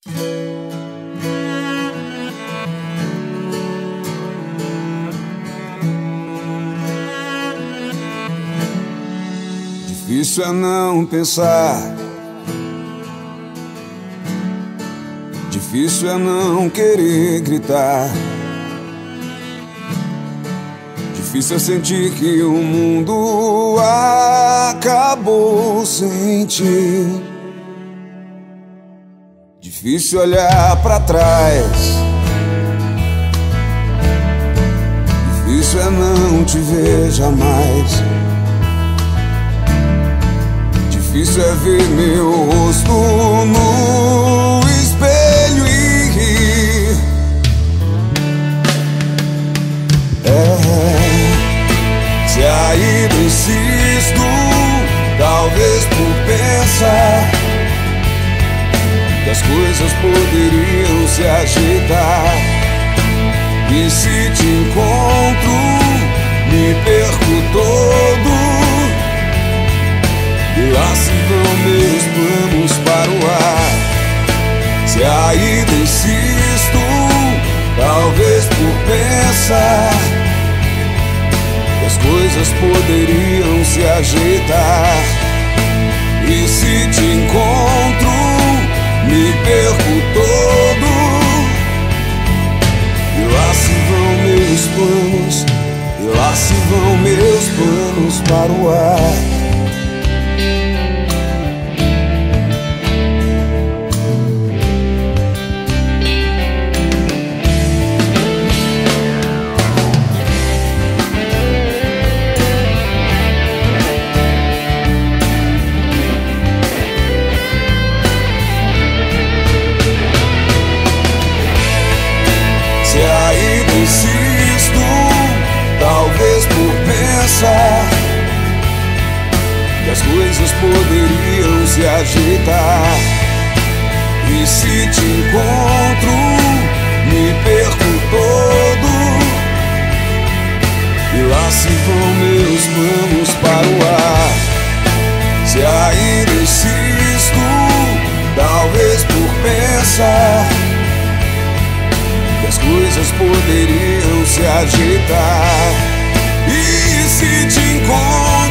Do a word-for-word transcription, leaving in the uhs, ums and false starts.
Difícil é não pensar, difícil é não querer gritar, difícil é sentir que o mundo acabou sem ti. Difícil olhar pra trás, difícil é não te ver jamais. Difícil é ver meu rosto no espelho e rir. É, se ainda insisto, talvez por pensar que as coisas poderiam se ajeitar. E se te encontro, me perco todo, e lá se vão meus planos para o ar. Se ainda insisto, talvez por pensar que as coisas poderiam se ajeitar. E se te encontro, me perco todo, e lá se vão meus planos, e lá se vão meus planos para o ar. Se ainda insisto, talvez por pensar que as coisas poderiam se ajeitar. E se te encontro, me perco todo, e lá se vão meus planos para o ar. Se ainda insisto, talvez por pensar que as coisas poderiam se ajeitar. E se te encontro,